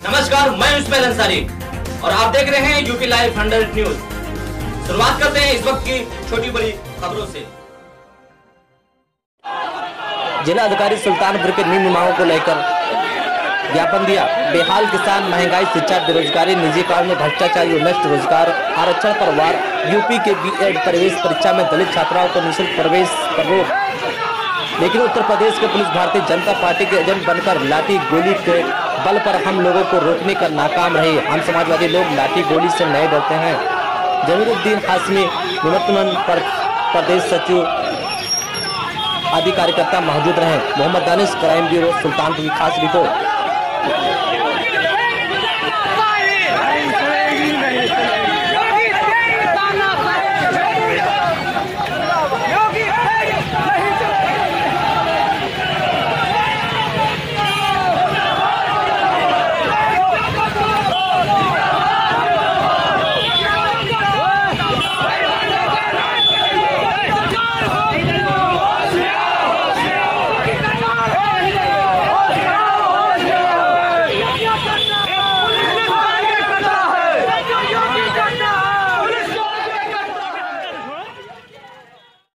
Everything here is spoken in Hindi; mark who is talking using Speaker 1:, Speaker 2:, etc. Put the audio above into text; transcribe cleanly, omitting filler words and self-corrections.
Speaker 1: नमस्कार, मैं उस्मान अंसारी और आप देख रहे हैं यूपी लाइव 100 न्यूज। शुरुआत करते हैं इस वक्त की छोटी बड़ी खबरों से।
Speaker 2: जिला अधिकारी सुल्तानपुर के निम्न मांगों को लेकर ज्ञापन दिया। बेहाल किसान, महंगाई, शिक्षा, बेरोजगारी, निजी कारण में भ्रष्टाचार, नष्ट रोजगार, आरक्षण पर वार, यूपी के बीएड प्रवेश परीक्षा में दलित छात्राओं को निःशुल्क प्रवेश पर रोक। लेकिन उत्तर प्रदेश के पुलिस भारतीय जनता पार्टी के एजेंट बनकर लाठी गोली के बल पर हम लोगों को रोकने का नाकाम रहे। हम समाजवादी लोग लाठी गोली से नहीं डरते हैं। जमीरुद्दीन हाशमी निमंत्रण पर प्रदेश सचिव आदि कार्यकर्ता मौजूद रहे। मोहम्मद दानिश, क्राइम ब्यूरो, सुल्तानपुर की खास रिपोर्ट।